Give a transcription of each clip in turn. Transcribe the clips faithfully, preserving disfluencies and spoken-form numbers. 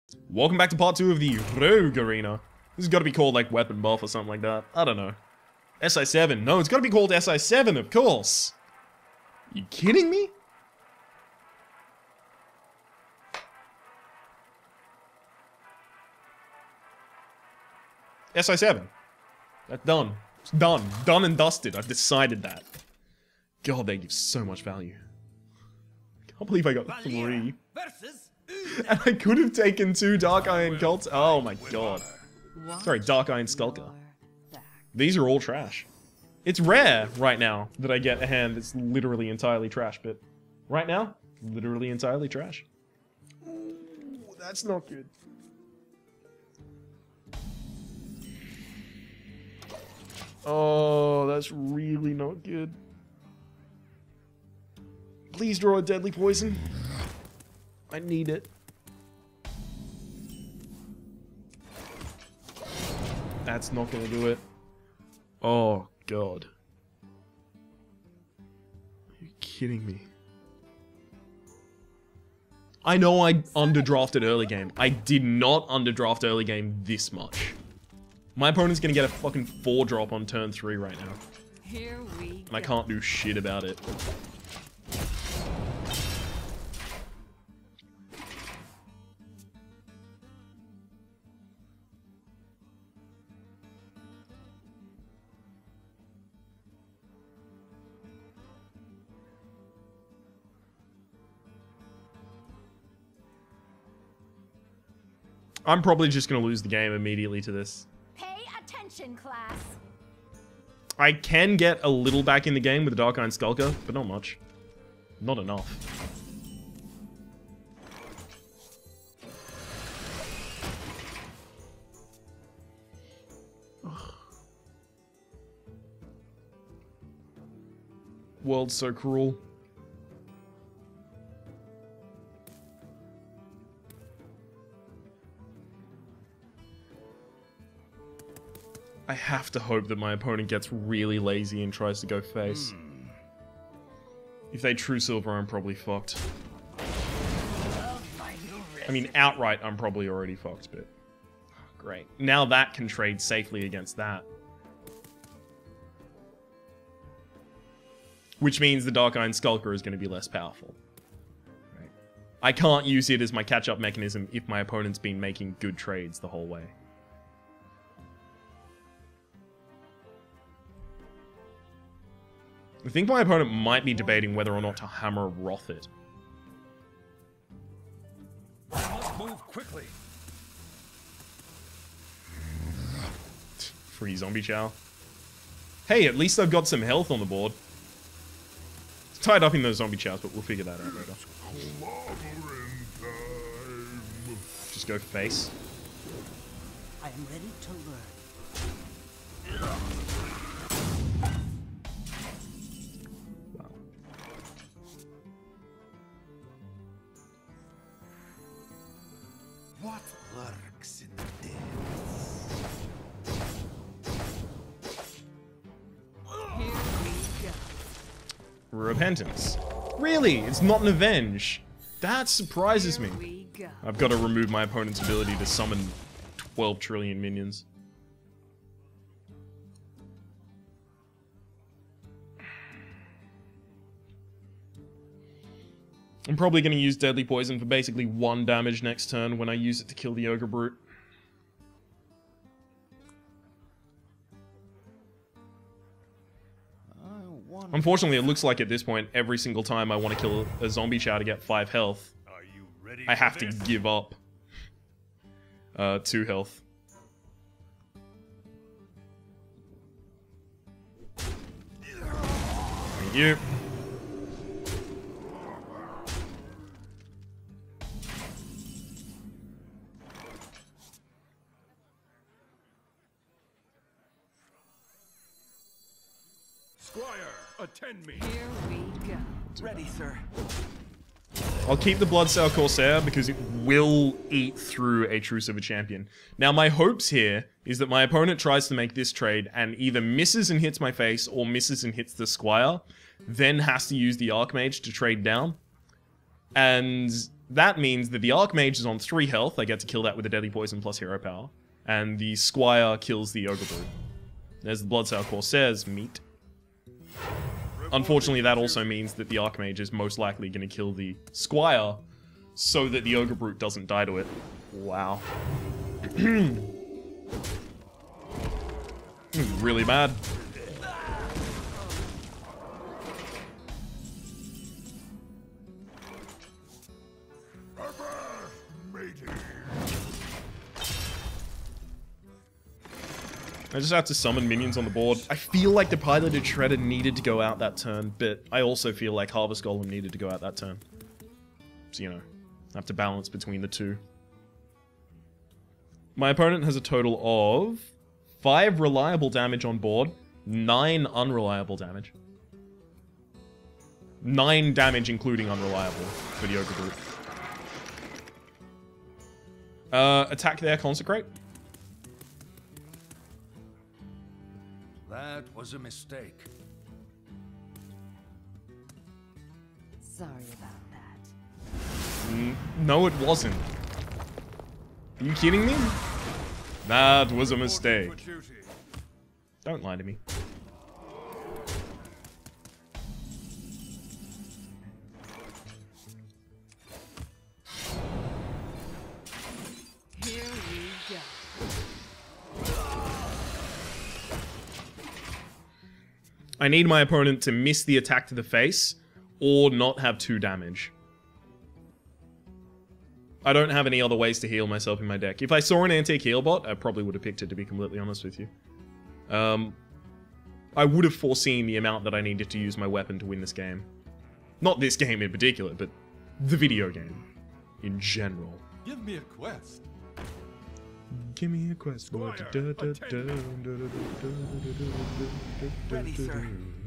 Welcome back to part two of the Rogue Arena. This has got to be called like Weapon Buff or something like that. I don't know. S I seven. No, it's got to be called S I seven, of course. You kidding me? S I seven. That's done. It's done. Done and dusted. I've decided that. God, they give so much value. I can't believe I got three. And I could have taken two Dark Iron Cults. Oh my god. Sorry, Dark Iron Skulker. These are all trash. It's rare right now that I get a hand that's literally entirely trash, but right now, literally entirely trash. Ooh, that's not good. Oh, that's really not good. Please draw a deadly poison. I need it. That's not gonna do it. Oh, God. Are you kidding me? I know I underdrafted early game. I did not underdraft early game this much. My opponent's gonna get a fucking four drop on turn three right now. Here we and I can't do shit about it. I'm probably just gonna lose the game immediately to this. Pay attention, class. I can get a little back in the game with the Dark Iron Skulker, but not much. Not enough. Ugh. World's so cruel. I have to hope that my opponent gets really lazy and tries to go face. Hmm. If they true silver, I'm probably fucked. I mean, outright, I'm probably already fucked, but... Great. Now that can trade safely against that. Which means the Dark Iron Skulker is going to be less powerful. Right. I can't use it as my catch-up mechanism if my opponent's been making good trades the whole way. I think my opponent might be debating whether or not to hammer Roth it. Move quickly. Free zombie chow. Hey, at least I've got some health on the board. It's tied up in those zombie chows, but we'll figure that out later. Just go face. I am ready to learn. What lurks in the depths? Here we go. Repentance. Really? It's not an avenge. That surprises Here me. we go. I've got to remove my opponent's ability to summon twelve trillion minions. I'm probably going to use Deadly Poison for basically one damage next turn when I use it to kill the Ogre Brute. Unfortunately, it looks like at this point, every single time I want to kill a zombie chow to get five health, Are you ready I have for to this? give up uh, two health. Thank you. Squire, attend me. Here we go. Ready, sir. I'll keep the Bloodsail Corsair because it will eat through a True Silver Champion. Now, my hopes here is that my opponent tries to make this trade and either misses and hits my face or misses and hits the Squire, then has to use the Archmage to trade down. And that means that the Archmage is on three health. I get to kill that with a Deadly Poison plus Hero Power. And the Squire kills the Ogre Brute. There's the Bloodsail Corsair's meat. Unfortunately, that also means that the Archmage is most likely going to kill the Squire so that the Ogre Brute doesn't die to it. Wow. Really bad. I just have to summon minions on the board. I feel like the Piloted Shredder needed to go out that turn, but I also feel like Harvest Golem needed to go out that turn. So, you know, I have to balance between the two. My opponent has a total of five reliable damage on board, nine unreliable damage. Nine damage including unreliable for the Ogre Brute. Uh, attack there, Consecrate. That was a mistake. Sorry about that. Mm, no, it wasn't. Are you kidding me? That was a mistake. Don't lie to me. Here we go. I need my opponent to miss the attack to the face or not have two damage. I don't have any other ways to heal myself in my deck. If I saw an antique heal bot, I probably would have picked it, to be completely honest with you. Um, I would have foreseen the amount that I needed to use my weapon to win this game. Not this game in particular, but the video game in general. Give me a quest. Give me a quest, boy. Ready, sir.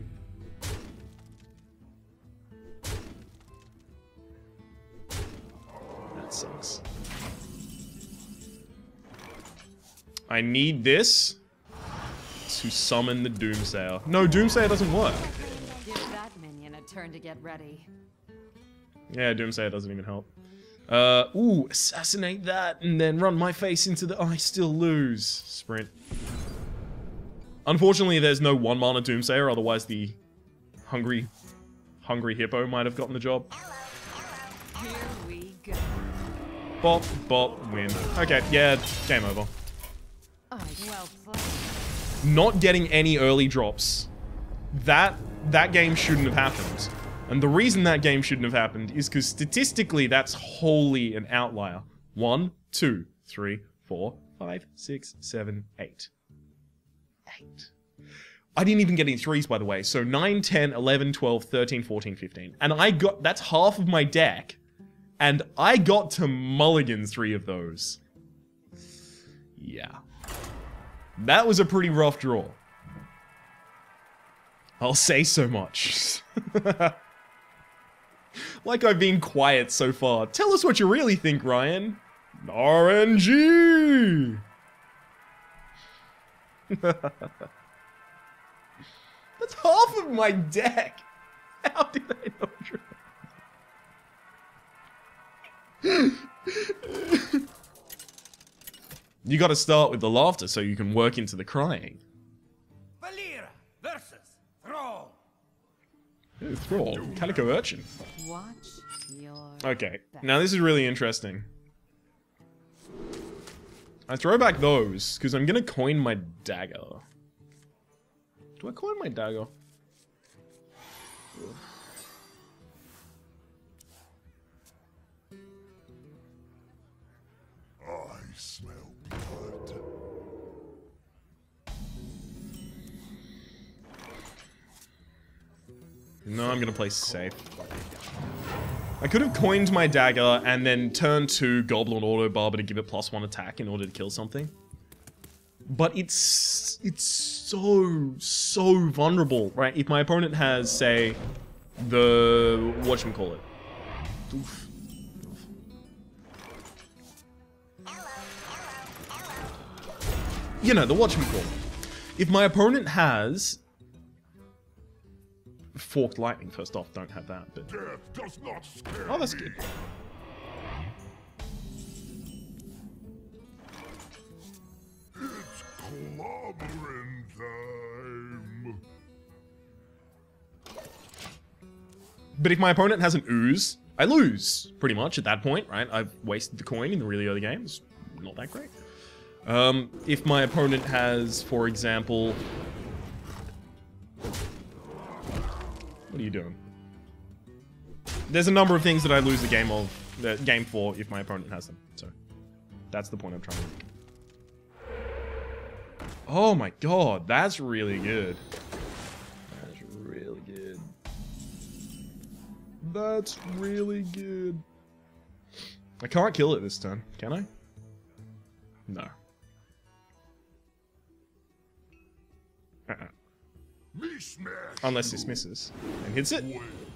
That sucks. I need this to summon the Doomsayer. No, Doomsayer doesn't work. Give that minion a turn to get ready. Yeah, Doomsayer doesn't even help. Uh, ooh, assassinate that and then run my face into the... Oh, I still lose. Sprint. Unfortunately, there's no one mana Doomsayer, otherwise the hungry, hungry hippo might have gotten the job. Here we go. Bop, bop, win. Okay, yeah, game over. Oh, well played. Not getting any early drops. That, that game shouldn't have happened. And the reason that game shouldn't have happened is because statistically that's wholly an outlier. One, two, three, four, five, six, seven, eight. Eight. I didn't even get any threes, by the way. So nine, ten, eleven, twelve, thirteen, fourteen, fifteen. And I got, that's half of my deck. And I got to mulligan three of those. Yeah. That was a pretty rough draw. I'll say so much. Like I've been quiet so far. Tell us what you really think, Ryan. R N G! That's half of my deck! How did I know? You gotta start with the laughter so you can work into the crying. Valera versus Thrall. Ooh, Thrall. Calico Urchin. Watch your Okay, back. now this is really interesting. I throw back those, because I'm gonna coin my dagger. Do I coin my dagger? I smell blood. No, I'm gonna play safe. I could have coined my dagger and then turned to Goblin Auto Barber to give it plus one attack in order to kill something. But it's it's so so vulnerable, right? If my opponent has, say, the whatchamacallit. Oof. You know, the whatchamacallit. If my opponent has Forked Lightning, first off, don't have that, but... Death does not scare Oh, that's me. good. Labyrinth time. But if my opponent has an ooze, I lose, pretty much, at that point, right? I've wasted the coin in the really early game. It's not that great. Um, if my opponent has, for example... What are you doing? There's a number of things that I lose the game of, the game for if my opponent has them. So, that's the point I'm trying to make. Oh my god, that's really good. That's really good. That's really good. I can't kill it this turn, can I? No. Uh-uh. Unless this misses and hits it.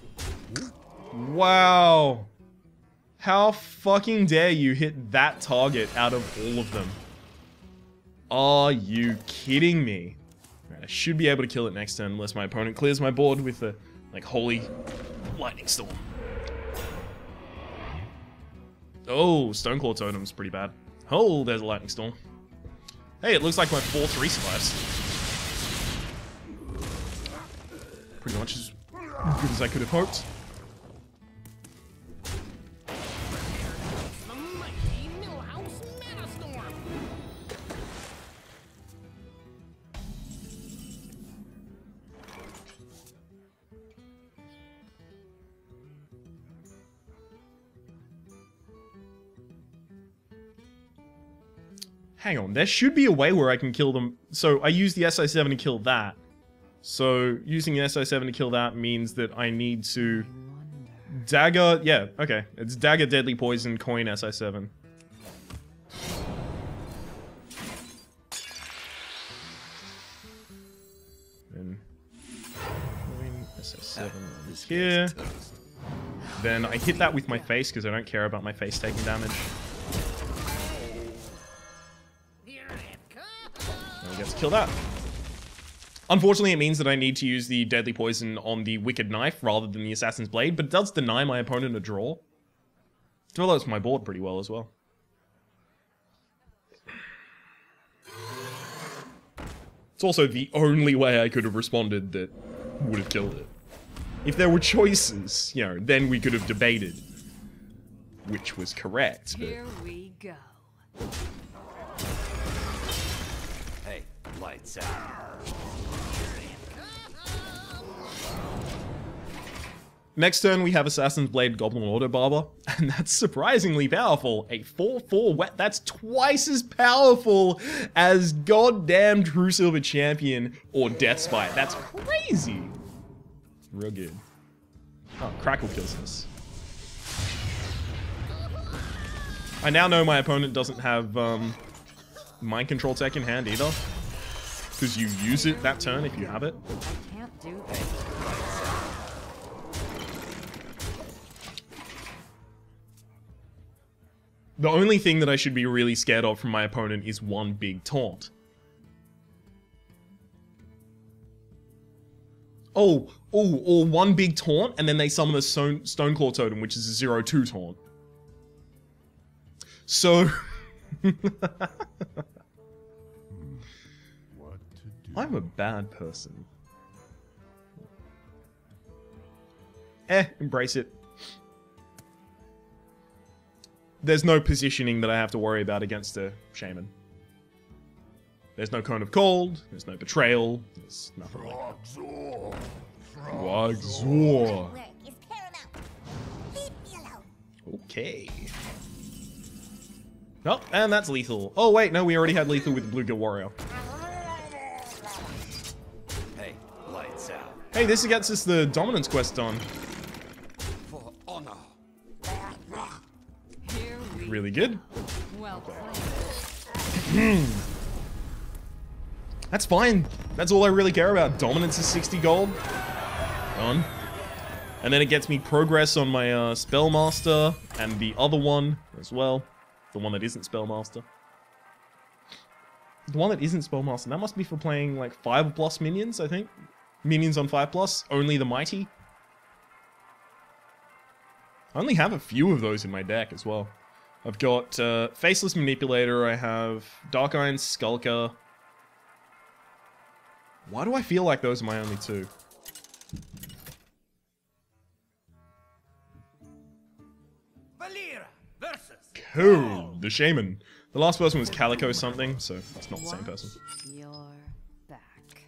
Wow. How fucking dare you hit that target out of all of them? Are you kidding me? Right, I should be able to kill it next turn unless my opponent clears my board with a, like, holy lightning storm. Oh, Stoneclaw Totem's pretty bad. Oh, there's a lightning storm. Hey, it looks like my four three survives. Pretty much as good as I could have hoped. Hang on, there should be a way where I can kill them. So I use the S I seven to kill that. So using the S I seven to kill that means that I need to... Dagger... Yeah, okay. It's Dagger, Deadly Poison, Coin, S I seven. Then... Coin, S I seven is here. Then I hit that with my face because I don't care about my face taking damage. I get to kill that. Unfortunately, it means that I need to use the Deadly Poison on the Wicked Knife rather than the Assassin's Blade, but it does deny my opponent a draw. Develops my board pretty well as well. It's also the only way I could have responded that would have killed it. If there were choices, you know, then we could have debated which was correct. But... Here we go. Hey, lights out. Next turn, we have Assassin's Blade Goblin Auto Barber, and that's surprisingly powerful. A four four wet, that's twice as powerful as goddamn True Silver Champion or Death Spite. That's crazy. Real good. Oh, Crackle kills us. I now know my opponent doesn't have um, Mind Control Tech in hand either, because you use it that turn if you have it. I can't do this. The only thing that I should be really scared of from my opponent is one big taunt. Oh, oh, or one big taunt, and then they summon a Stone, Stoneclaw Totem, which is a zero two taunt. So... What to do? I'm a bad person. Eh, embrace it. There's no positioning that I have to worry about against a shaman. There's no Cone of Cold, there's no Betrayal, there's nothing like that. Wagzor. Work is paramount. Leave me alone. Okay. Oh, and that's lethal. Oh wait, no, we already had lethal with the Bluegill Warrior. Hey, lights out. Hey, this gets us the Dominance quest done. For honor. Here we Really good. well played. That's fine. That's all I really care about. Dominance is sixty gold. Done. And then it gets me progress on my uh, Spellmaster and the other one as well. The one that isn't Spellmaster. The one that isn't Spellmaster, that must be for playing like five plus minions, I think. Minions on five plus, only the mighty. I only have a few of those in my deck as well. I've got uh, Faceless Manipulator, I have Dark Iron Skulker. Why do I feel like those are my only two? Valera versus Cool. The Shaman. The last person was Calico something, so it's not the same person. You're back.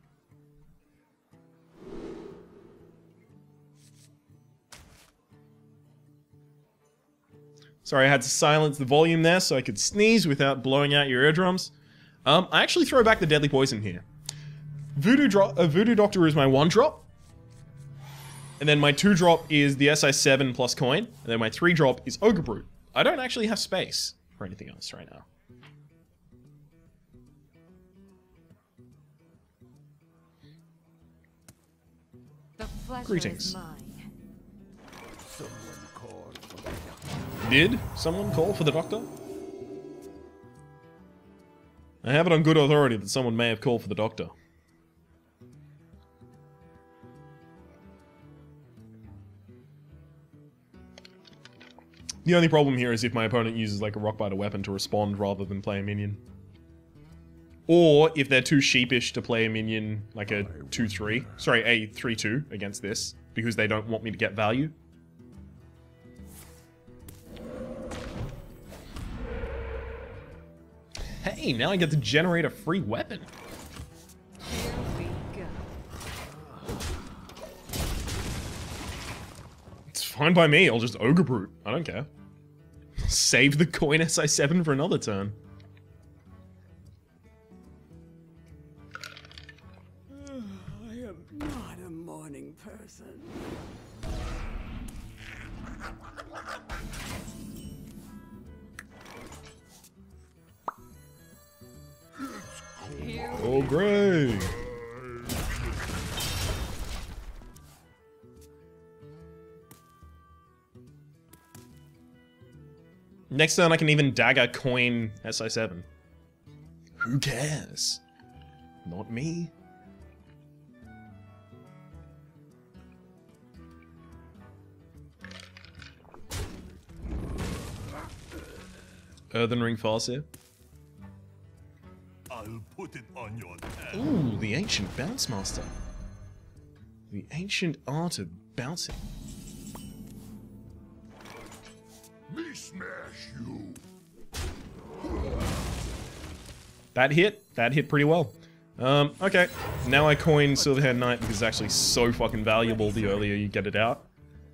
Sorry, I had to silence the volume there so I could sneeze without blowing out your eardrums. Um, I actually throw back the Deadly Poison here. Voodoo, drop, uh, Voodoo Doctor is my one drop. And then my two drop is the S I seven plus coin. And then my three drop is Ogre Brute. I don't actually have space for anything else right now. The pleasure Greetings. is mine. Someone called for the doctor. Did someone call for the doctor? I have it on good authority that someone may have called for the doctor. The only problem here is if my opponent uses like a Rockbiter weapon to respond rather than play a minion. Or if they're too sheepish to play a minion like a two three, sorry, a three two against this, because they don't want me to get value. Hey, now I get to generate a free weapon. Here we go. It's fine by me, I'll just Ogre Brute. I don't care. Save the coin S I seven for another turn. I am not a morning person. Here Oh, great. Next turn I can even dagger coin S I seven. Who cares? Not me. Earthen Ring Farseer. I'll put it on your head. Ooh, the Ancient Bounce Master. The Ancient Art of Bouncing. Me smash you. That hit. That hit pretty well. Um, okay. Now I coin Silverhand Knight because it's actually so fucking valuable the earlier you get it out.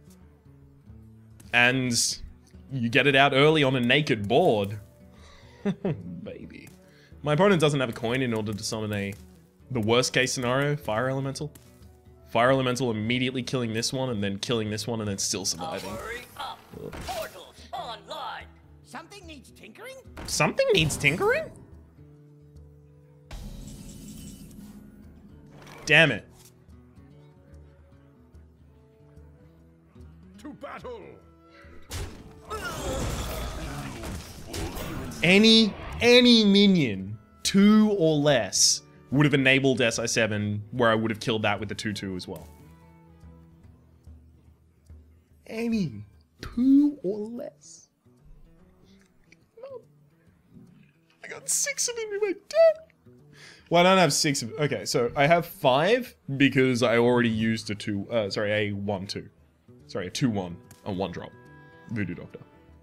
And you get it out early on a naked board. Baby. My opponent doesn't have a coin in order to summon a... the worst case scenario, Fire Elemental. Fire Elemental immediately killing this one and then killing this one and then still surviving. Hurry up. Portals online. Something needs tinkering? Something needs tinkering? Damn it. To battle. Any, any minion, two or less, would have enabled S I seven where I would have killed that with the two two as well. Any, two or less. No. I got six of them in my deck. Well, I don't have six of, okay, so I have five because I already used a two, uh, sorry, a one two. Sorry, a two one, a one drop. Voodoo Doctor.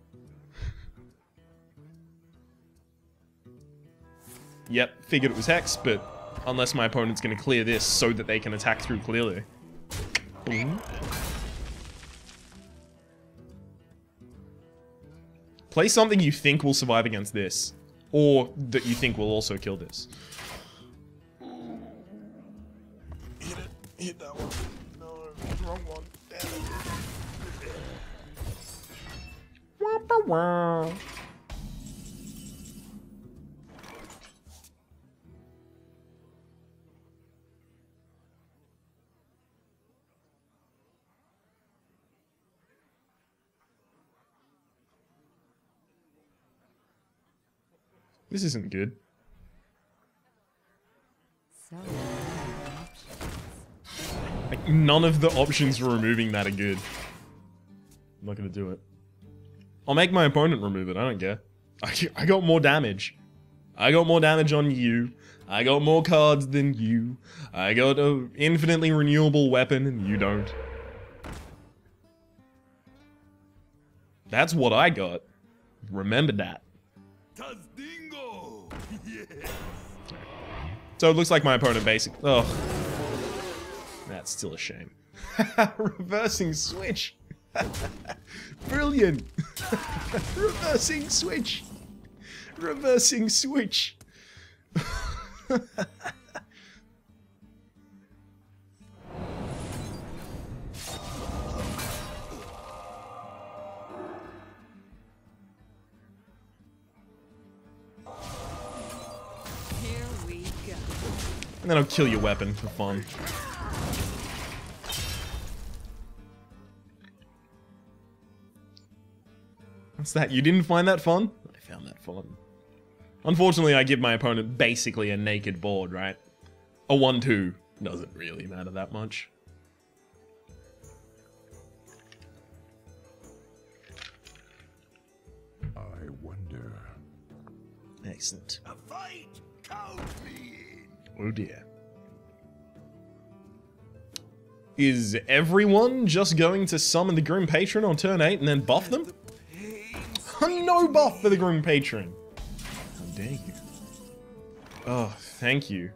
Yep, figured it was Hex, but unless my opponent's going to clear this so that they can attack through clearly. Boom. Play something you think will survive against this, or that you think will also kill this. Hit it. Hit that one. No, wrong one. Damn it. Wah, wah, wah. This isn't good. So Like, none of the options for removing that are good. I'm not gonna do it. I'll make my opponent remove it, I don't care. I, I got more damage. I got more damage on you. I got more cards than you. I got an infinitely renewable weapon and you don't. That's what I got. Remember that. Tazdingo! Yes. So it looks like my opponent basically... Oh. That's still a shame. Reversing switch. Brilliant. Reversing switch. Reversing switch. Here we go. And then I'll kill your weapon for fun. What's that? You didn't find that fun? I found that fun. Unfortunately, I give my opponent basically a naked board, right? A one two doesn't really matter that much. I wonder. Excellent. A fight! Count me in! Oh dear. Is everyone just going to summon the Grim Patron on turn eight and then buff them? No buff for the Grim Patron. How dare you? Oh, thank you.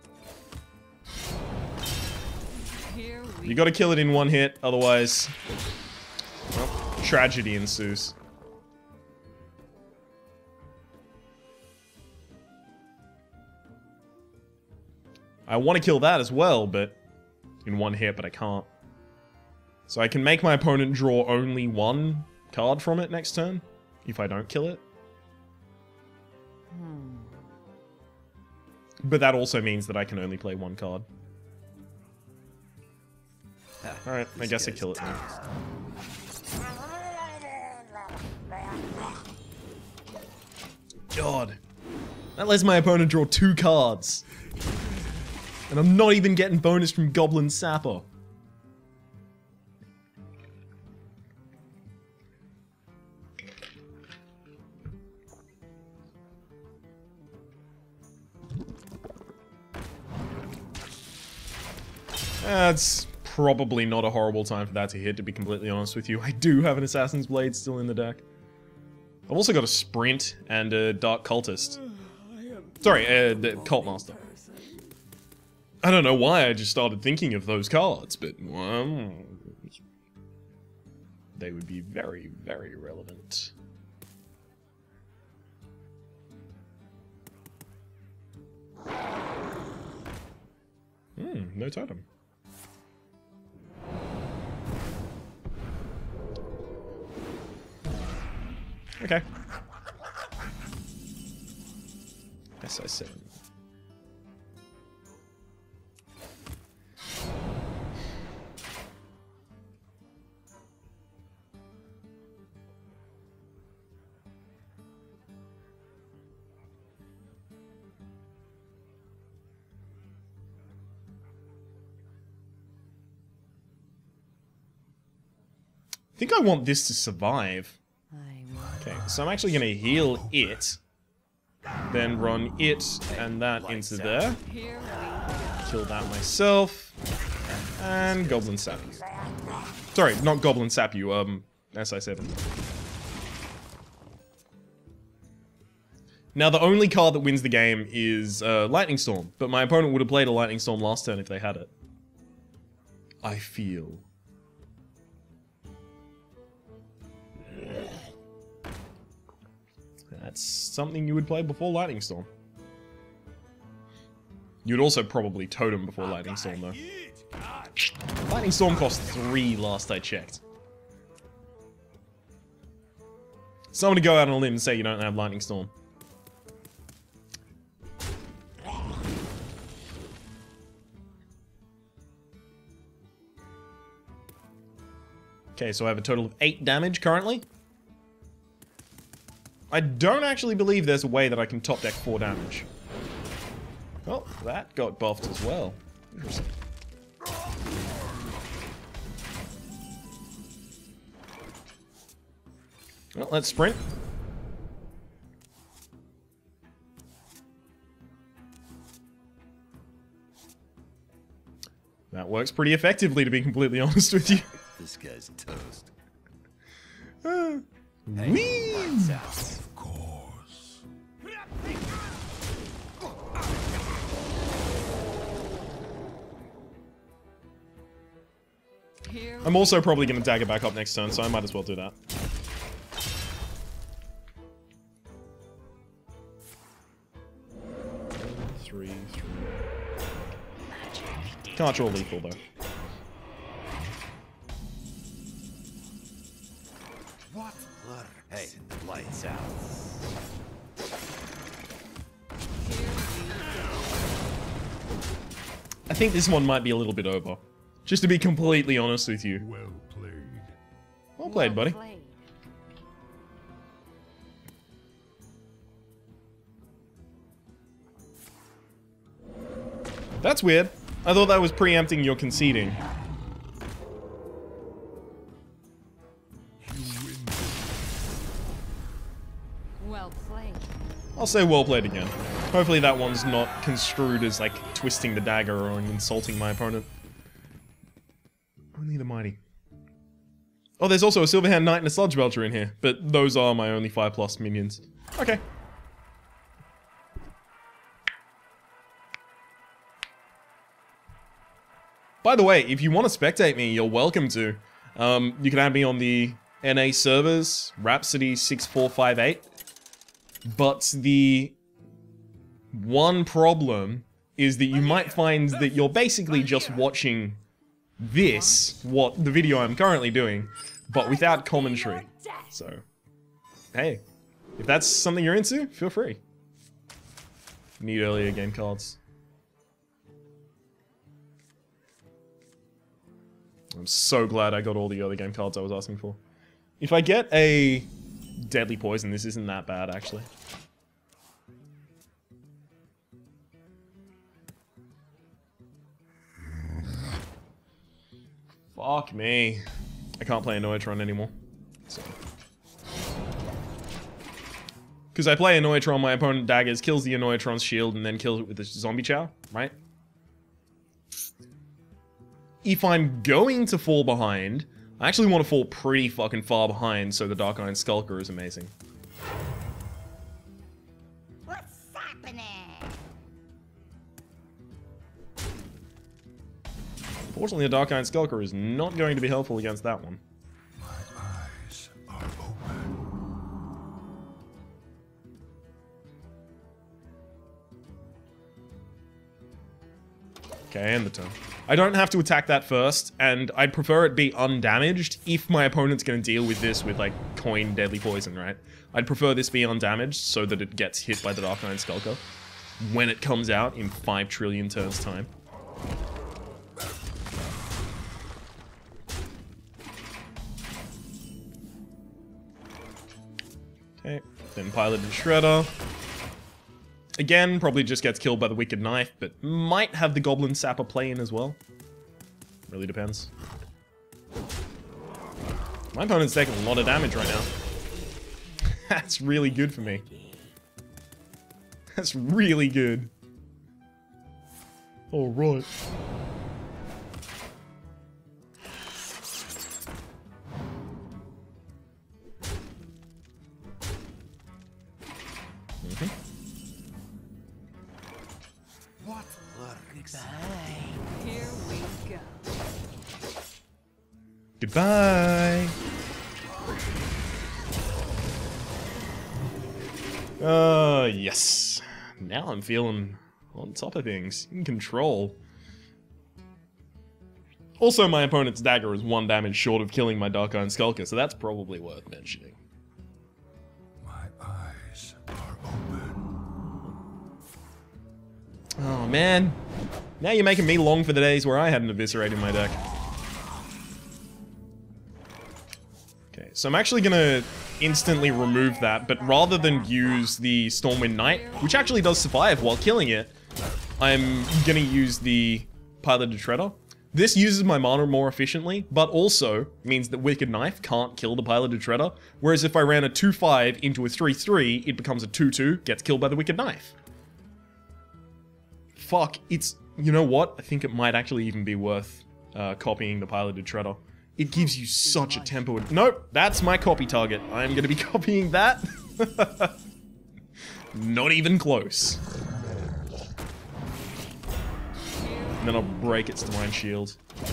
Here we You gotta kill it in one hit, otherwise... Well, tragedy ensues. I want to kill that as well, but... in one hit, but I can't. So I can make my opponent draw only one card from it next turn, if I don't kill it. Hmm. But that also means that I can only play one card. Alright, I guess I kill it now. God. That lets my opponent draw two cards. And I'm not even getting bonus from Goblin Sapper. That's probably not a horrible time for that to hit, to be completely honest with you. I do have an Assassin's Blade still in the deck. I've also got a Sprint and a Dark Cultist. Sorry, uh, the Cult Master. I don't know why I just started thinking of those cards, but well, they would be very, very relevant. Hmm, no totem. Okay. S I seven. I think I want this to survive. I will. Okay, so I'm actually going to heal it, then run it and that into there. Here we go. Kill that myself, and Goblin Sap you. Sorry, not Goblin Sap you, um, S I seven. Now, the only card that wins the game is uh, Lightning Storm, but my opponent would have played a Lightning Storm last turn if they had it. I feel. That's something you would play before Lightning Storm. You'd also probably Totem before Lightning Storm, though. Lightning Storm cost three last I checked. Someone to go out on a limb and say you don't have Lightning Storm. Okay, so I have a total of eight damage currently. I don't actually believe there's a way that I can top deck four damage. Oh, that got buffed as well. Interesting. Well, let's sprint. That works pretty effectively, to be completely honest with you. This guy's toast. Uh, whee! Of course. Here I'm also probably going to dagger back up next turn, so I might as well do that. Three, three. Can't draw lethal, though. What? Hey, lights out. I think this one might be a little bit over. Just to be completely honest with you. Well played. Well played, buddy. played. That's weird. I thought that was preempting your conceding. Well played. I'll say well played again. Hopefully that one's not construed as, like, twisting the dagger or insulting my opponent. Only the mighty. Oh, there's also a Silverhand Knight and a Sludge Belcher in here, but those are my only five plus minions. Okay. By the way, if you want to spectate me, you're welcome to. Um, you can add me on the N A servers, Rhapsody six four five eight. But the one problem is that you might find that you're basically just watching this, what the video I'm currently doing, but without commentary. So, hey, if that's something you're into, feel free. Need earlier game cards. I'm so glad I got all the other game cards I was asking for. If I get a Deadly Poison, this isn't that bad, actually. Fuck me. I can't play a Noitron anymore. So. Because I play a Noitron, my opponent daggers, kills the Noitron's shield, and then kills it with a zombie chow, right? If I'm going to fall behind, I actually want to fall pretty fucking far behind, so the Dark Iron Skulker is amazing. What's happening? Unfortunately, the Dark Iron Skulker is not going to be helpful against that one. My eyes are open. Okay, end the turn. I don't have to attack that first, and I'd prefer it be undamaged if my opponent's going to deal with this with, like, coin Deadly Poison, right? I'd prefer this be undamaged so that it gets hit by the Dark Iron Skulker when it comes out in five trillion turns' time. Okay, then Piloted Shredder. Again, probably just gets killed by the Wicked Knife, but might have the Goblin Sapper play in as well. Really depends. My opponent's taking a lot of damage right now. That's really good for me. That's really good. Alright. Mm-hmm. What lurks? Here we go. Goodbye. Uh, yes. Now I'm feeling on top of things. In control. Also, my opponent's dagger is one damage short of killing my Dark Iron Skulker, so that's probably worth mentioning. My eyes are open. Oh, man. Now you're making me long for the days where I had an Eviscerate in my deck. Okay, so I'm actually gonna instantly remove that, but rather than use the Stormwind Knight, which actually does survive while killing it, I'm gonna use the Piloted Shredder. This uses my mana more efficiently, but also means that Wicked Knife can't kill the Piloted Shredder, whereas if I ran a two five into a three three, it becomes a two two, gets killed by the Wicked Knife. Fuck, it's You know what? I think it might actually even be worth uh, copying the piloted Treader. It gives you such a tempo. Nope, that's my copy target. I'm going to be copying that. Not even close. And then I'll break its divine shield.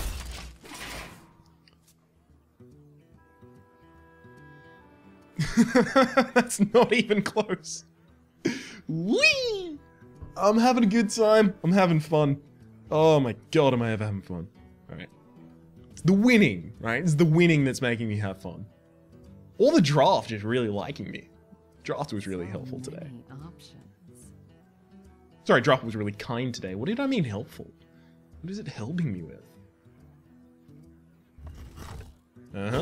That's not even close. Whee! I'm having a good time. I'm having fun. Oh my god, am I ever having fun. Alright. It's the winning, right? It's the winning that's making me have fun. Or the draft just really liking me. Draft was really helpful today. Sorry, draft was really kind today. What did I mean helpful? What is it helping me with? Uh-huh.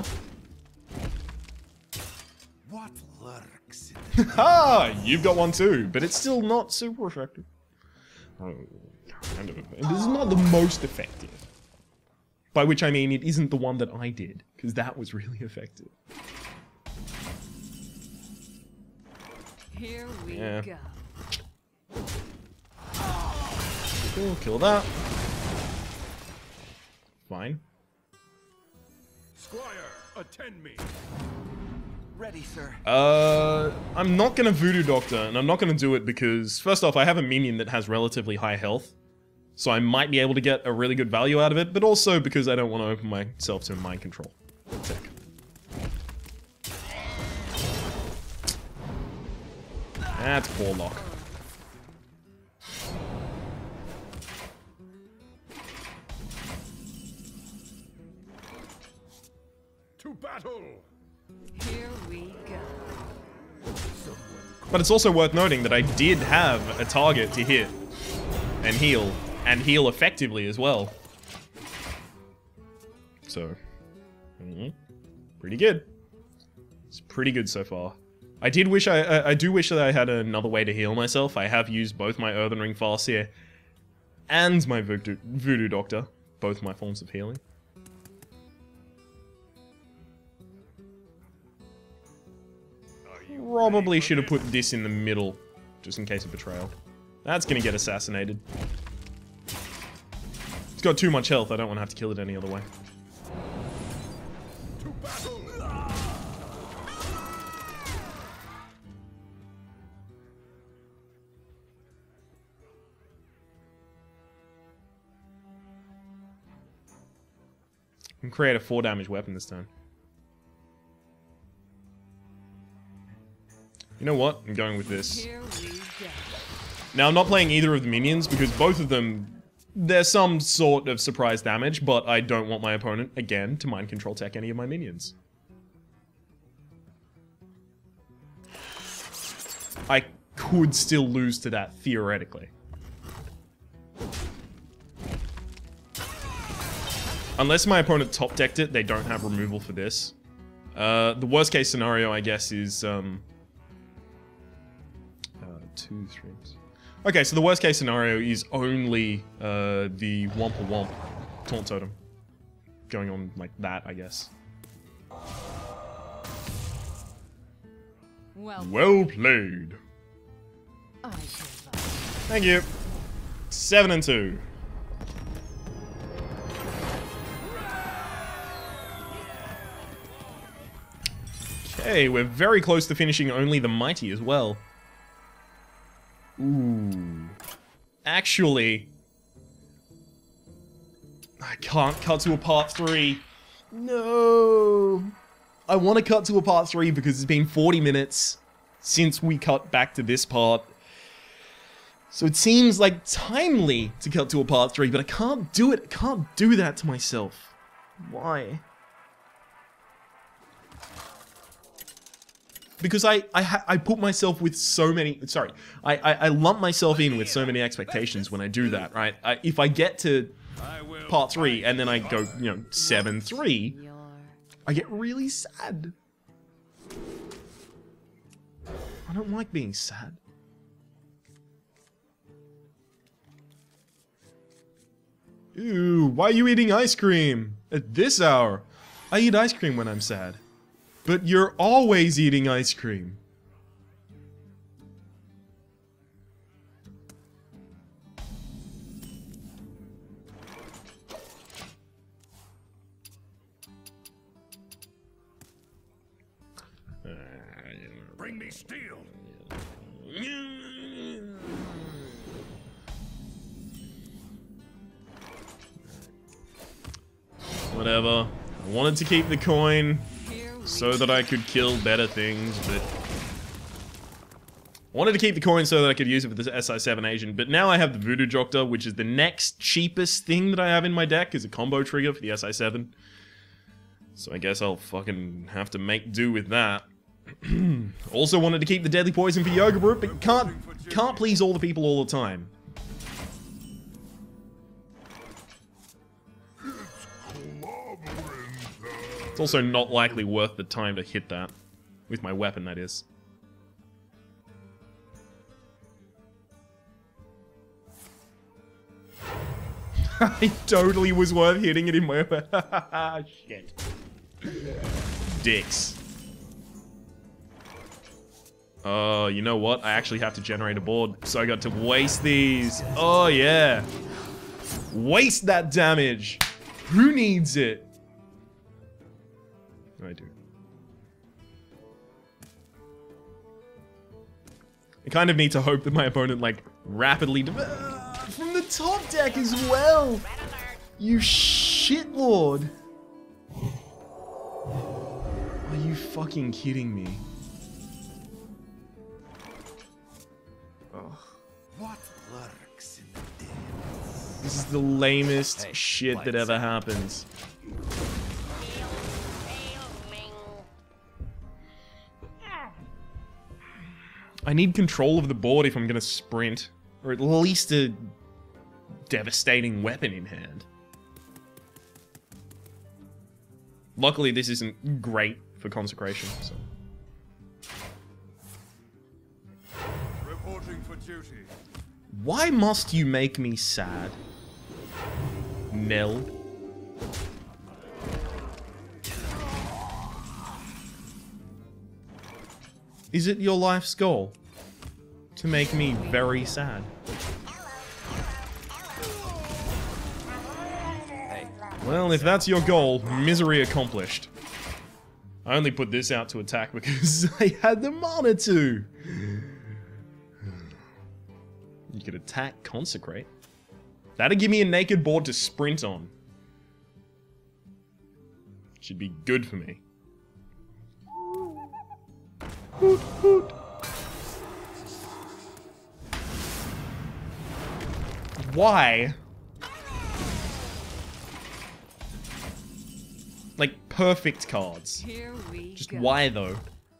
What lurks in Ha! You've got one too, but it's still not super effective. Oh, kind of. This is not the most effective. By which I mean it isn't the one that I did, because that was really effective. Here we Yeah. go. Cool, kill that. Fine. Squire, attend me. Ready, sir. Uh, I'm not gonna Voodoo Doctor, and I'm not gonna do it because, first off, I have a minion that has relatively high health, so I might be able to get a really good value out of it, but also because I don't want to open myself to mind control. Tech. That's poor lock. To battle. Here we go. But it's also worth noting that I did have a target to hit and heal, and heal effectively as well. So, mm-hmm. Pretty good. It's pretty good so far. I did wish I, I, I do wish that I had another way to heal myself. I have used both my Earthen Ring Farseer and my Voodoo, Voodoo Doctor, both my forms of healing. Probably should have put this in the middle, just in case of betrayal. That's gonna get assassinated. It's got too much health, I don't want to have to kill it any other way. To battle. And create a four damage weapon this time. You know what? I'm going with this. Here we go. Now, I'm not playing either of the minions because both of them, there's some sort of surprise damage, but I don't want my opponent, again, to mind control tech any of my minions. I could still lose to that, theoretically. Unless my opponent top decked it, they don't have removal for this. Uh, the worst case scenario, I guess, is, um... Uh, two streams. Okay, so the worst case scenario is only, uh, the Wampa Womp Taunt Totem. Going on like that, I guess. Well, Well played. I give up. Thank you. Seven and two. Okay, we're very close to finishing only the mighty as well. Ooh. Actually, I can't cut to a part three. No. I want to cut to a part three because it's been forty minutes since we cut back to this part. So it seems like timely to cut to a part three, but I can't do it. I can't do that to myself. Why? Because I I, ha I put myself with so many, sorry, I, I, I lump myself in with so many expectations when I do that, right? I, if I get to part three and then I go, you know, seven three, I get really sad. I don't like being sad. Ew, why are you eating ice cream at this hour? I eat ice cream when I'm sad. But you're always eating ice cream. letting me steal. Whatever. I wanted to keep the coin so that I could kill better things, but... I wanted to keep the coin so that I could use it with the S I seven agent, but now I have the Voodoo Doctor, which is the next cheapest thing that I have in my deck, is a combo trigger for the S I seven. So I guess I'll fucking have to make do with that. Also wanted to keep the Deadly Poison for Yoga Brute, but can't, can't please all the people all the time. It's also not likely worth the time to hit that. With my weapon, that is. It totally was worth hitting it in my weapon. Shit. Dicks. Oh, uh, you know what? I actually have to generate a board, so I got to waste these. Oh, yeah. Waste that damage. Who needs it? I do. I kind of need to hope that my opponent, like, rapidly... From the top deck as well! You shitlord! Are you fucking kidding me? Ugh. What lurks in the depths? This is the lamest Hey, shit that lights ever out. happens. I need control of the board if I'm gonna sprint. Or at least a devastating weapon in hand. Luckily, this isn't great for consecration, so. Reporting for duty. Why must you make me sad? Nell. Is it your life's goal? To make me very sad? Well, if that's your goal, misery accomplished. I only put this out to attack because I had the mana to. You could attack, consecrate. That'd give me a naked board to sprint on. Should be good for me. Hoot, hoot. Why? Like, perfect cards. Here we Just go. why, though?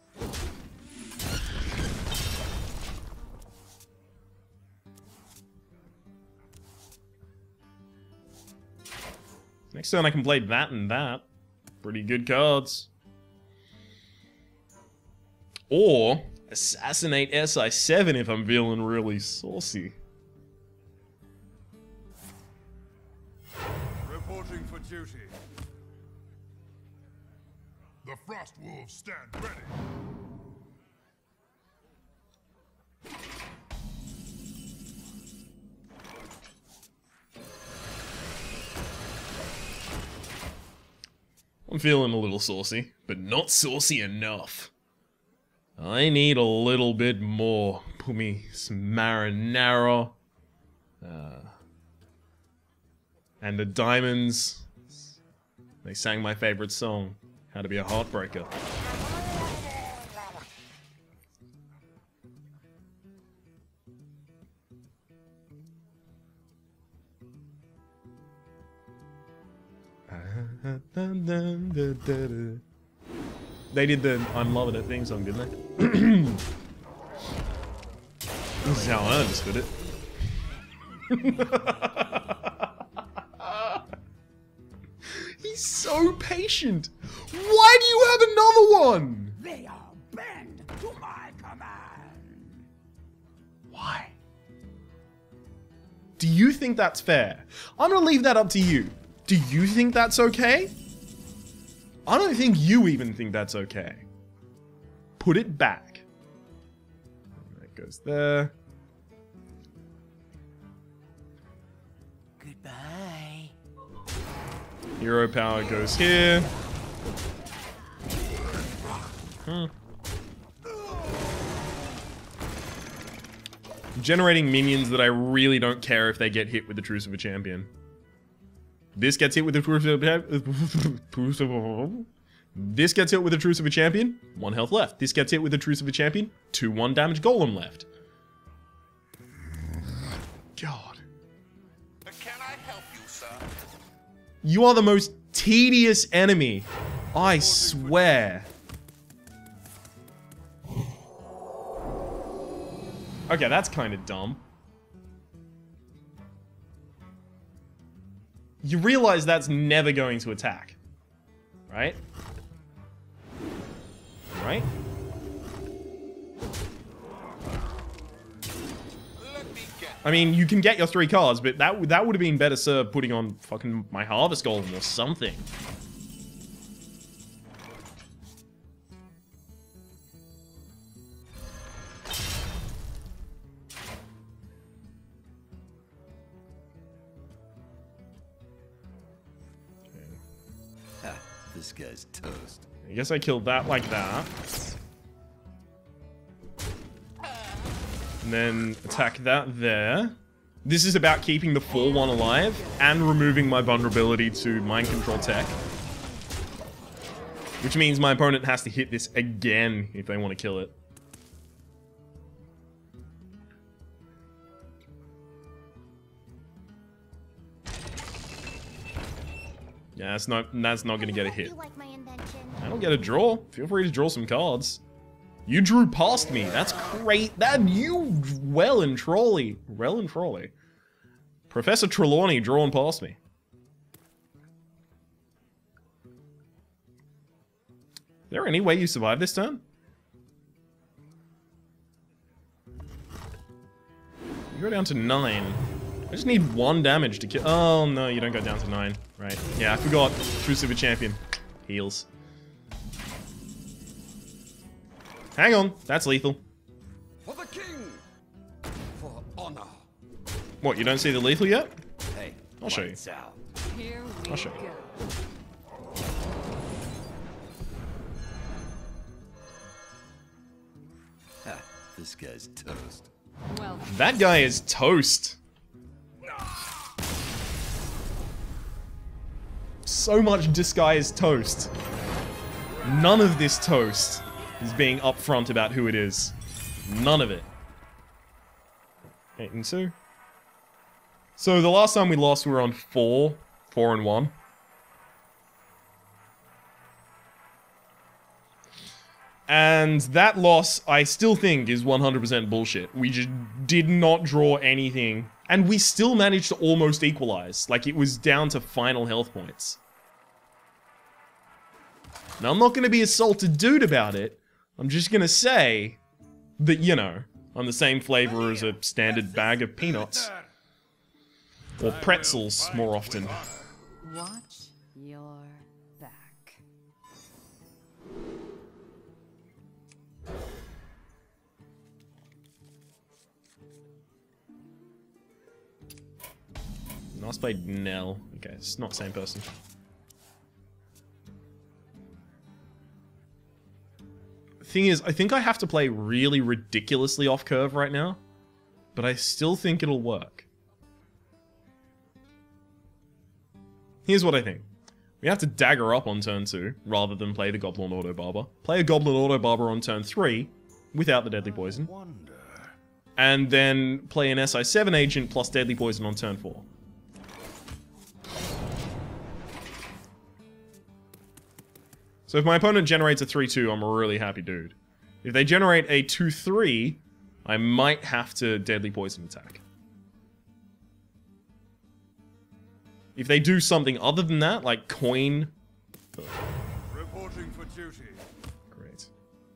Next turn I can play that and that. Pretty good cards. Or, assassinate S I seven if I'm feeling really saucy. Reporting for duty. The Frost Wolves stand ready. I'm feeling a little saucy, but not saucy enough. I need a little bit more. Put me some marinara. Uh, and the Diamonds. They sang my favorite song, How to Be a Heartbreaker. They did the I'm Loving It theme song, didn't they? This is how I understood it. He's so patient. Why do you have another one? They are bend to my command. Why? Do you think that's fair? I'm gonna leave that up to you. Do you think that's okay? I don't think you even think that's okay. Put it back. That goes there. Goodbye. Hero power goes here. Hmm. Generating minions that I really don't care if they get hit with the Truce of a Champion. This gets hit with the Truce of a This gets hit with the Truce of a Champion. One health left. This gets hit with the Truce of a Champion. Two one damage golem left. God. Can I help you, sir? You are the most tedious enemy. I swear. Okay, that's kind of dumb. You realize that's never going to attack, right? Right? I mean, you can get your three cards, but that that would have been better served putting on fucking my Harvest Golem or something. This guy's toast. I guess I killed that like that. And then attack that there. This is about keeping the four one alive and removing my vulnerability to mind control tech. Which means my opponent has to hit this again if they want to kill it. Yeah, that's not that's not gonna get a hit. I don't get a draw. Feel free to draw some cards. You drew past me. That's great. That you well and truly, well and truly. Professor Trelawney drawing past me. Is there any way you survive this turn? You go down to nine. I just need one damage to kill. Oh no, you don't go down to nine. Right. Yeah, I forgot. Truce of a Champion. Heals. Hang on, that's lethal. For the king! For honor. What, you don't see the lethal yet? Hey, I'll show you. out. Here we I'll show you. go. Ha, this guy's toast. Well, That guy is toast. So much this guy is toast. None of this toast is being upfront about who it is. None of it. Eight and two. So the last time we lost, we were on four, four and one. And that loss, I still think, is one hundred percent bullshit. We just did not draw anything. And we still managed to almost equalize. Like, it was down to final health points. Now, I'm not going to be a salted dude about it. I'm just going to say that, you know, I'm the same flavor as a standard bag of peanuts. Or pretzels, more often. watch your back. Last played Nell. Okay, it's not the same person. Thing is, I think I have to play really ridiculously off curve right now, but I still think it'll work. Here's what I think. We have to dagger up on turn two, rather than play the Goblin Auto Barber. Play a Goblin Auto Barber on turn three, without the Deadly Poison. And then play an S I seven Agent plus Deadly Poison on turn four. So if my opponent generates a three two, I'm a really happy dude. If they generate a two three, I might have to Deadly Poison attack. If they do something other than that, like coin... Ugh. Reporting for duty. Great.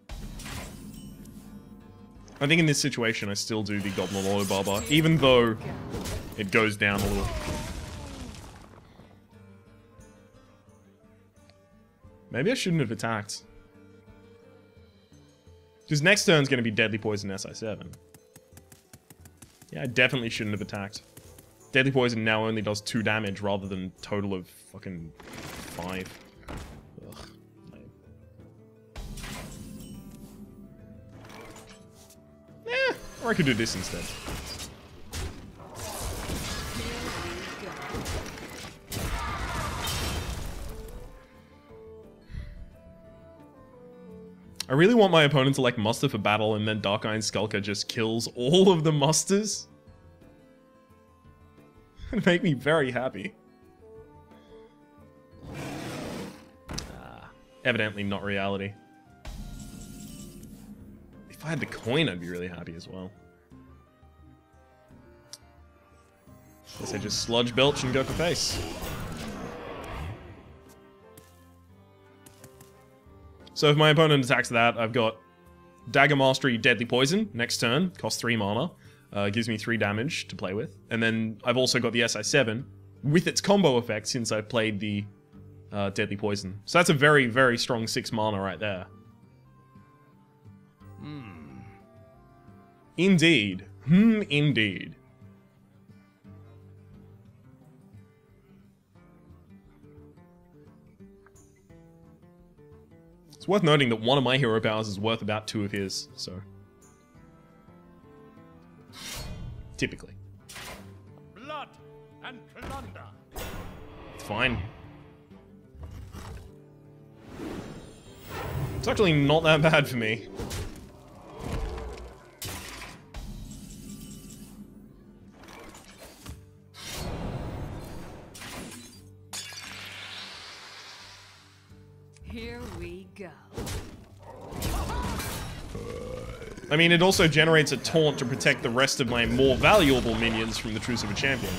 I think in this situation I still do the Goblin Auto Barber, even though it goes down a little. Maybe I shouldn't have attacked. Because next turn's going to be Deadly Poison S I seven. Yeah, I definitely shouldn't have attacked. Deadly Poison now only does two damage rather than total of fucking five. Ugh. Lame. Eh, Or I could do this instead. I really want my opponent to like muster for battle and then Dark Iron Skulker just kills all of the musters. It'd make me very happy. Ah, evidently not reality. If I had the coin, I'd be really happy as well. Guess I just sludge belch and go for face. So if my opponent attacks that, I've got Dagger Mastery, Deadly Poison, next turn, costs three mana, uh, gives me three damage to play with. And then I've also got the S I seven, with its combo effect since I played the uh, Deadly Poison. So that's a very, very strong six mana right there. Hmm. Indeed. Hmm, indeed. It's worth noting that one of my hero powers is worth about two of his, so... Typically. Blood and plunder. It's fine. It's actually not that bad for me. Here we go. I mean, it also generates a taunt to protect the rest of my more valuable minions from the Truce of a Champion.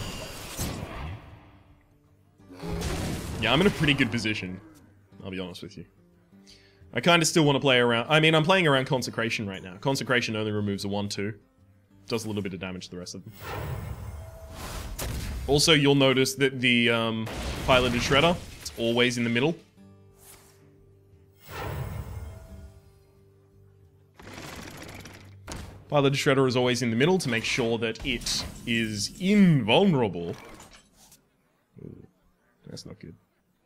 Yeah, I'm in a pretty good position. I'll be honest with you. I kind of still want to play around... I mean, I'm playing around Consecration right now. Consecration only removes a one two. Does a little bit of damage to the rest of them. Also, you'll notice that the um, Piloted Shredder, it's always in the middle. Piloted Shredder is always in the middle to make sure that it is invulnerable. Ooh, that's not good.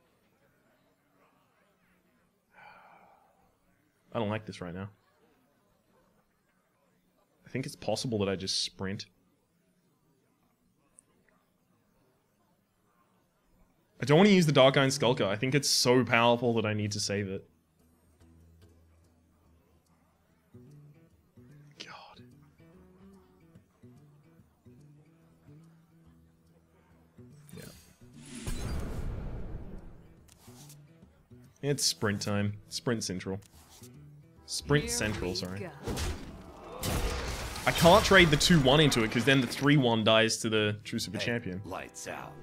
I don't like this right now. I think it's possible that I just sprint. I don't want to use the Dark Iron Skulker. I think it's so powerful that I need to save it. God. Yeah. It's sprint time. Sprint Central. Sprint Central, sorry. I can't trade the two one into it because then the three one dies to the Truce of a Champion. Lights out.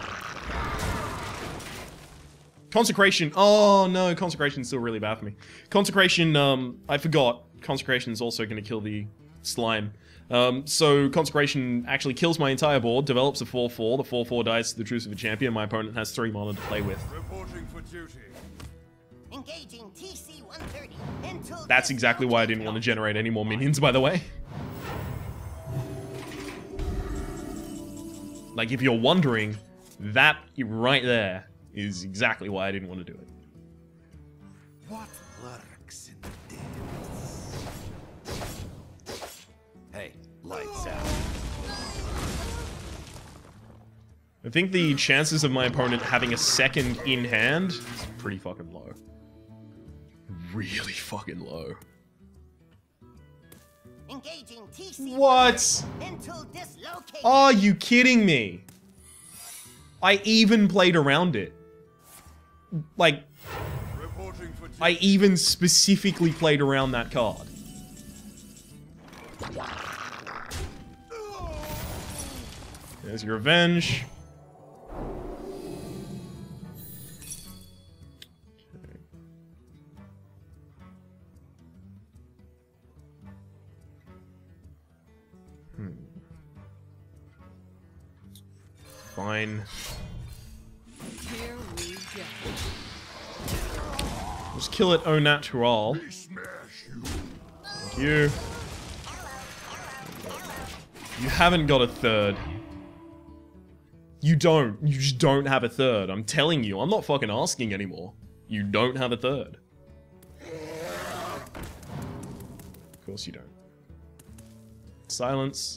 Consecration. Oh no, Consecration's still really bad for me. Consecration, um, I forgot. Consecration is also going to kill the slime. Um, so Consecration actually kills my entire board, develops a four four. The four four dies to the Truce of a Champion. My opponent has three mana to play with. Reporting for duty. Engaging T C one thirty until That's exactly why I didn't want to generate any more minions, by the way. Like, if you're wondering, that right there is exactly why I didn't want to do it. What lurks in the depths? Hey, lights out. I think the chances of my opponent having a second in hand is pretty fucking low. Really fucking low. engaging T C What? until dislocated. Are you kidding me? I even played around it. Like, Reporting for duty. I even specifically played around that card. There's your revenge. Okay. Hmm. Fine. Here we go. Just kill it au natural. Thank you. You haven't got a third. You don't. You just don't have a third. I'm telling you. I'm not fucking asking anymore. You don't have a third. Of course you don't. Silence.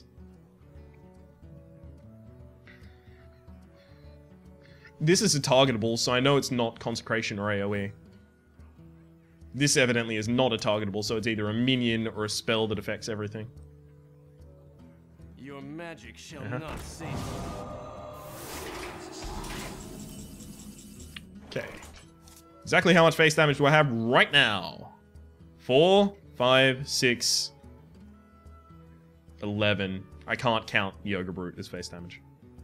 This is a targetable, so I know it's not Consecration or AoE. This evidently is not a targetable, so it's either a minion or a spell that affects everything. Your magic shall Uh-huh. not save you. Okay. Exactly how much face damage do I have right now? Four, five, six, eleven. I can't count Yoga Brute as face damage.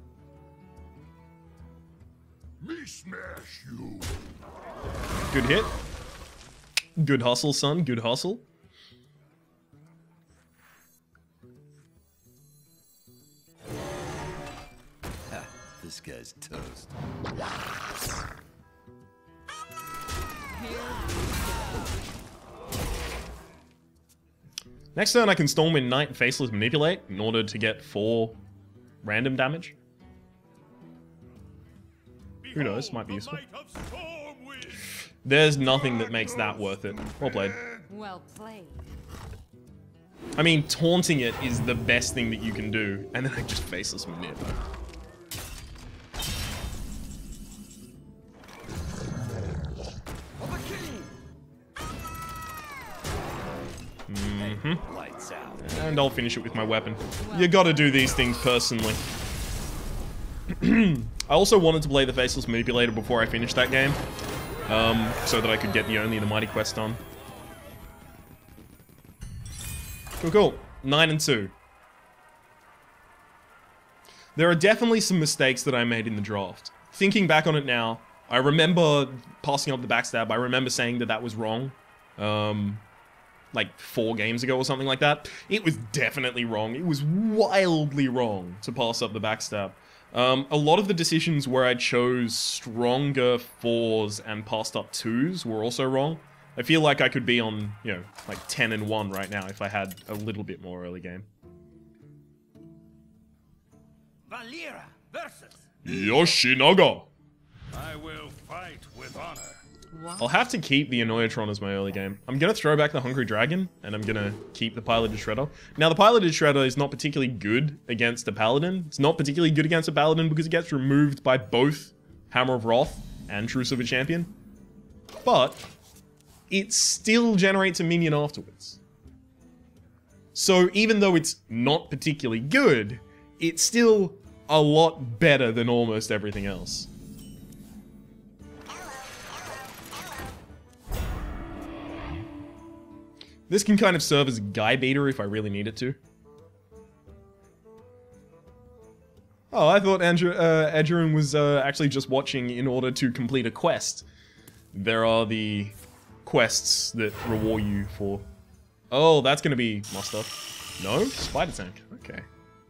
Me smash you. Good hit. Good hustle, son. Good hustle. Ha, this guy's toast. Next turn, I can Stormwind Knight and Faceless Manipulate in order to get four random damage. Who knows? Might be useful. There's nothing that makes that worth it. Well played. Well played. I mean, taunting it is the best thing that you can do, and then I just Faceless Manip. Mm-hmm. Lights out. And I'll finish it with my weapon. You gotta do these things personally. I also wanted to play the Faceless Manipulator before I finished that game. Um, so that I could get the Only the Mighty quest done. Cool, cool. Nine and two. There are definitely some mistakes that I made in the draft. Thinking back on it now, I remember passing up the backstab. I remember saying that that was wrong. Um... like four games ago or something like that. It was definitely wrong. It was wildly wrong to pass up the backstab. Um, a lot of the decisions where I chose stronger fours and passed up twos were also wrong. I feel like I could be on, you know, like ten and one right now if I had a little bit more early game. Valera versus Yoshinaga! I will fight with honor. I'll have to keep the Annoyatron as my early game. I'm gonna throw back the Hungry Dragon, and I'm gonna keep the Piloted Shredder. Now, the Piloted Shredder is not particularly good against a Paladin. It's not particularly good against a Paladin because it gets removed by both Hammer of Wrath and Truce of a Champion. But it still generates a minion afterwards. So even though it's not particularly good, it's still a lot better than almost everything else. This can kind of serve as a guy beater if I really need it to. Oh, I thought Andrew, uh, Edgerin was uh, actually just watching in order to complete a quest. There are the quests that reward you for... Oh, that's gonna be Muster. No? Spider Tank. Okay.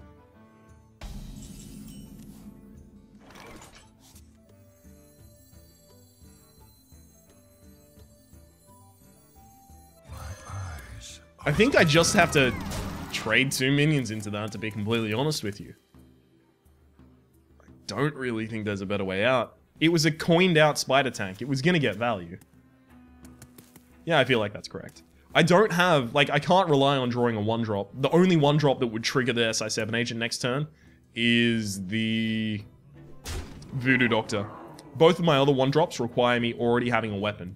I think I just have to trade two minions into that, to be completely honest with you. I don't really think there's a better way out. It was a coined out spider tank. It was gonna get value. Yeah, I feel like that's correct. I don't have, like, I can't rely on drawing a one drop. The only one drop that would trigger the S I seven agent next turn is the Voodoo Doctor. Both of my other one drops require me already having a weapon.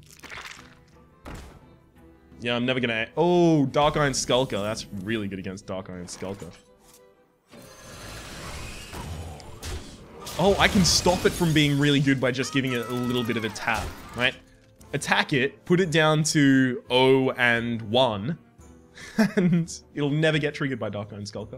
Yeah, I'm never gonna... Oh, Dark Iron Skulker. That's really good against Dark Iron Skulker. Oh, I can stop it from being really good by just giving it a little bit of a tap, right? Attack it, put it down to zero and one, and it'll never get triggered by Dark Iron Skulker.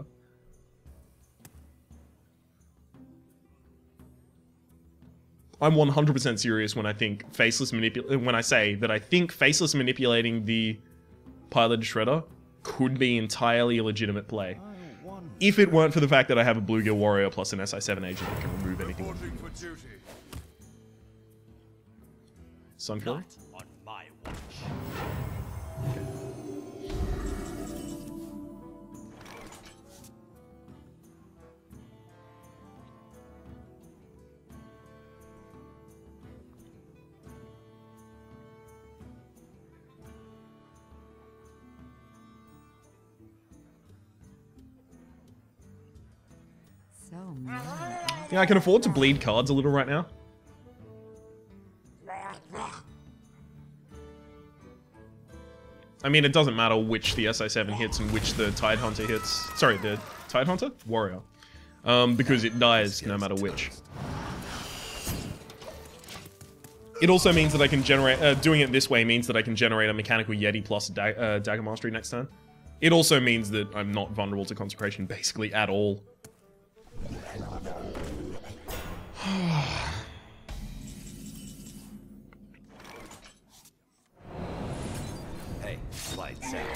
I'm one hundred percent serious when I think faceless manipul- when I say that I think faceless manipulating the Piloted Shredder could be entirely a legitimate play. If it weren't for the fact that I have a Bluegill Warrior plus an S I seven agent that can remove anything. Sunflower? on my watch. So many. Yeah, I can afford to bleed cards a little right now. I mean, it doesn't matter which the S I seven hits and which the Tide Hunter hits. Sorry, the Tide Hunter? Warrior. Um, because it dies no matter which. It also means that I can generate... Uh, doing it this way means that I can generate a Mechanical Yeti plus da uh, Dagger Mastery next turn. It also means that I'm not vulnerable to Consecration basically at all. Hey, lights out.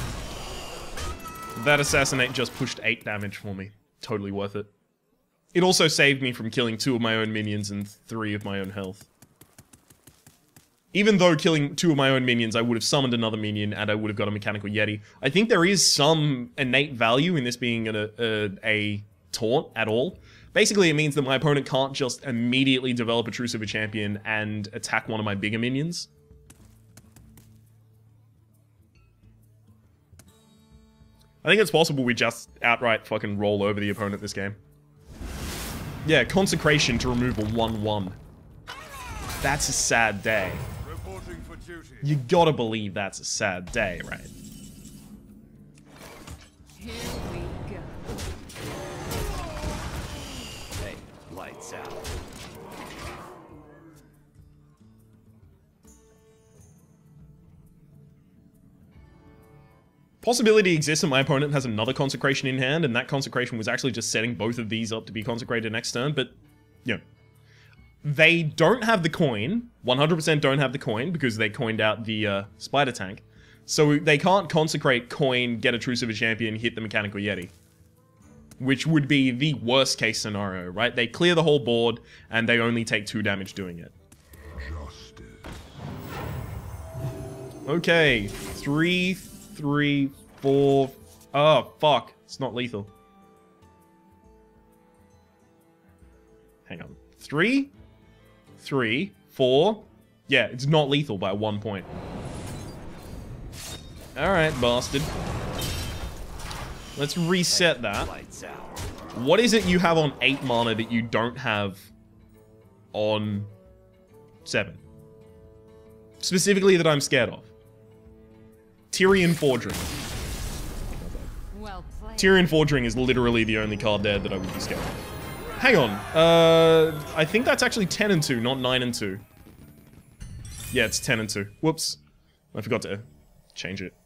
That Assassinate just pushed eight damage for me. Totally worth it. It also saved me from killing two of my own minions and three of my own health. Even though killing two of my own minions, I would have summoned another minion and I would have got a Mechanical Yeti. I think there is some innate value in this being a, a, a taunt at all. Basically, it means that my opponent can't just immediately develop a Truce of a Champion and attack one of my bigger minions. I think it's possible we just outright fucking roll over the opponent this game. Yeah, Consecration to remove a one one. That's a sad day. You gotta believe that's a sad day, right? Here we go. Hey, lights out. Possibility exists that my opponent has another Consecration in hand, and that Consecration was actually just setting both of these up to be consecrated next turn, but, you know. They don't have the coin, one hundred percent don't have the coin, because they coined out the uh, Spider Tank. So they can't consecrate, coin, get a Truce of a Champion, hit the Mechanical Yeti. Which would be the worst case scenario, right? They clear the whole board, and they only take two damage doing it. Justice. Okay, three, three, four... Oh, fuck. It's not lethal. Hang on. Three? Three, four. Yeah, it's not lethal by one point. Alright, bastard. Let's reset that. What is it you have on eight mana that you don't have on seven? Specifically that I'm scared of. Tyrian Forging. Well played. Tyrian Forging is literally the only card there that I would be scared of. Hang on, uh, I think that's actually ten and two, not nine and two. Yeah, it's ten and two. Whoops. I forgot to change it.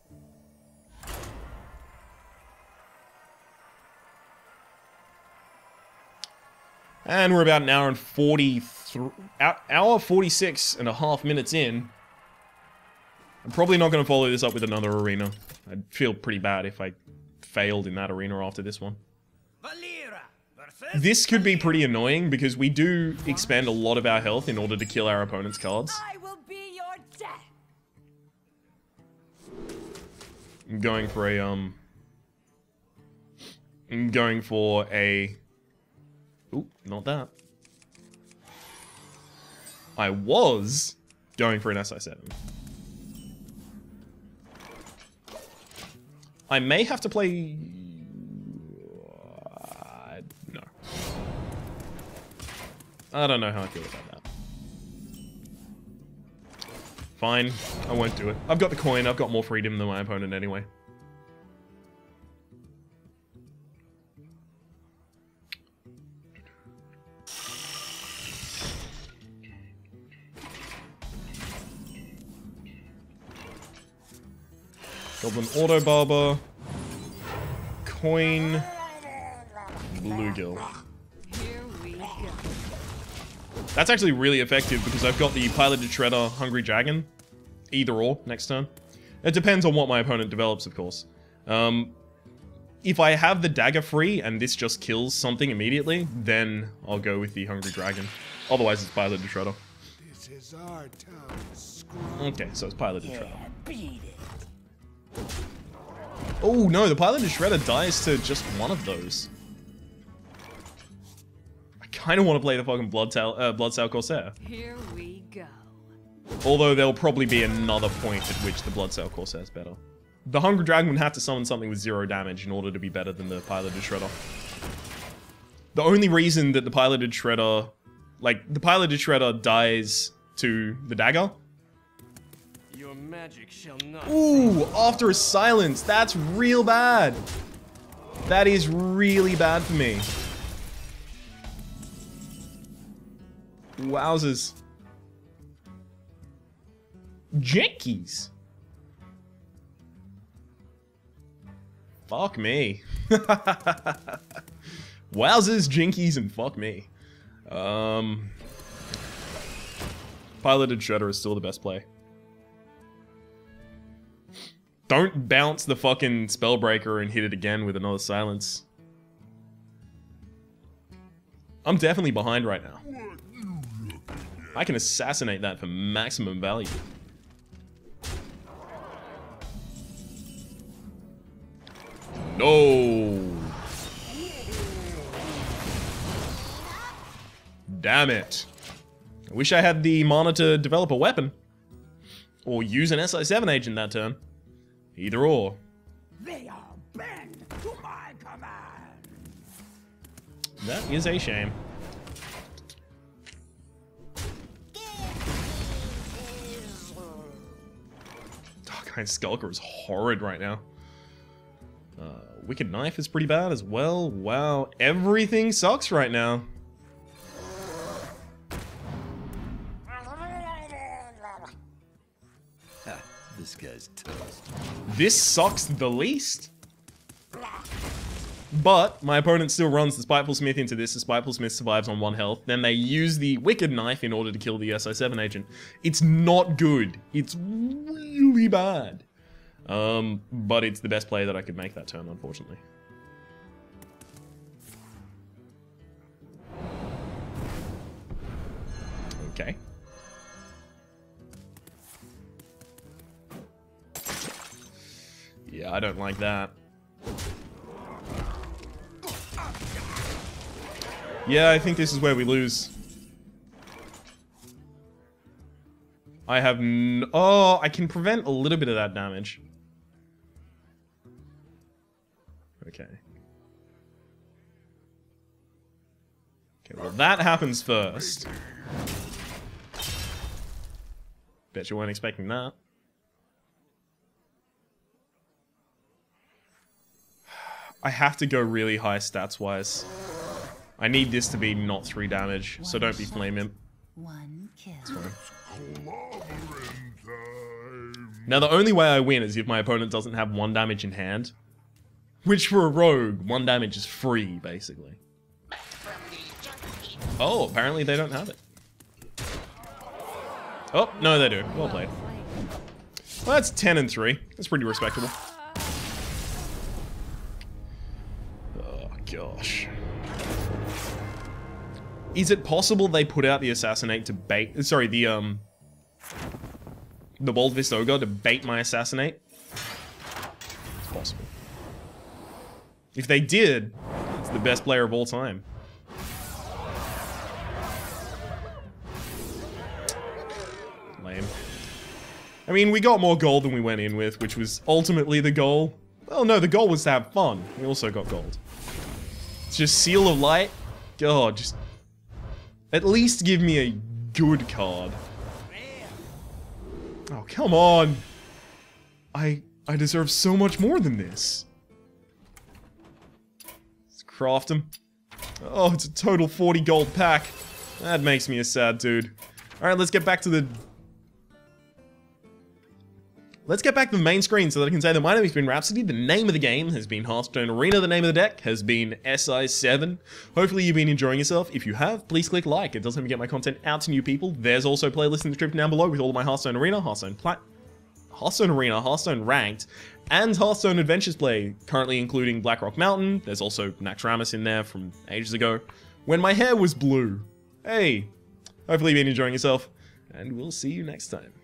And we're about an hour and forty-three, hour forty-six and a half minutes in. I'm probably not going to follow this up with another arena. I'd feel pretty bad if I failed in that arena after this one. This could be pretty annoying because we do expend a lot of our health in order to kill our opponent's cards. I will be your death. I'm going for a, um... I'm going for a... Ooh, not that. I was going for an S I seven. I may have to play... Uh, no. I don't know how I feel about that. Fine, I won't do it. I've got the coin, I've got more freedom than my opponent anyway. Goblin Auto Barber. Coin. Bluegill. Here we go. That's actually really effective because I've got the Piloted Shredder Hungry Dragon. Either or, next turn. It depends on what my opponent develops, of course. Um, if I have the dagger free and this just kills something immediately, then I'll go with the Hungry Dragon. Otherwise, it's Piloted Shredder. This is our town, scrub. Okay, so it's Piloted Shredder. Beat it. Oh no, the Piloted Shredder dies to just one of those. I kind of want to play the fucking Bloodsail, uh, Bloodsail Corsair. Here we go. Although there'll probably be another point at which the Bloodsail Corsair is better. The Hungry Dragon would have to summon something with zero damage in order to be better than the Piloted Shredder. The only reason that the piloted shredder, like the piloted shredder dies to the dagger. Your magic shall not. Ooh, after a silence, that's real bad. That is really bad for me. Wowzers. Jinkies. Fuck me. Wowzers, jinkies, and fuck me. Um, piloted shredder is still the best play. Don't bounce the fucking Spellbreaker and hit it again with another silence. I'm definitely behind right now. I can assassinate that for maximum value. No! Damn it. I wish I had the mana to develop a weapon. Or use an S I seven agent that turn. Either or. They are bend to my command. That is a shame. Dark-Eyed Skulker is horrid right now. Uh, Wicked Knife is pretty bad as well. Wow, everything sucks right now. This guy's toast. This sucks the least. But my opponent still runs the Spiteful Smith into this. The Spiteful Smith survives on one health. Then they use the Wicked Knife in order to kill the S I seven agent. It's not good. It's really bad. Um, but it's the best play that I could make that turn, unfortunately. Okay. Yeah, I don't like that. Yeah, I think this is where we lose. I have n- oh, I can prevent a little bit of that damage. Okay. Okay, well that happens first. Bet you weren't expecting that. I have to go really high stats-wise. I need this to be not three damage, so don't be Flame Imp. One kill. Now the only way I win is if my opponent doesn't have one damage in hand. Which for a rogue, one damage is free, basically. Oh, apparently they don't have it. Oh, no they do. Well played. Well, that's ten and three. That's pretty respectable. Oh, gosh. Is it possible they put out the Assassinate to bait... Sorry, the, um... the Bold Fist Ogre to bait my Assassinate? It's possible. If they did, it's the best player of all time. Lame. I mean, we got more gold than we went in with, which was ultimately the goal. Well, no, the goal was to have fun. We also got gold. It's just Seal of Light. God, just... at least give me a good card. Oh, come on. I I deserve so much more than this. Let's craft them. Oh, it's a total forty gold pack. That makes me a sad dude. Alright, let's get back to the... Let's get back to the main screen so that I can say that my name has been Rhapsody, the name of the game has been Hearthstone Arena, the name of the deck has been S I seven. Hopefully you've been enjoying yourself. If you have, please click like. It does help me get my content out to new people. There's also playlists in the description down below with all of my Hearthstone Arena, Hearthstone Plat... Hearthstone Arena, Hearthstone Ranked, and Hearthstone Adventures play, currently including Blackrock Mountain. There's also Naxxramas in there from ages ago, when my hair was blue. Hey, hopefully you've been enjoying yourself, and we'll see you next time.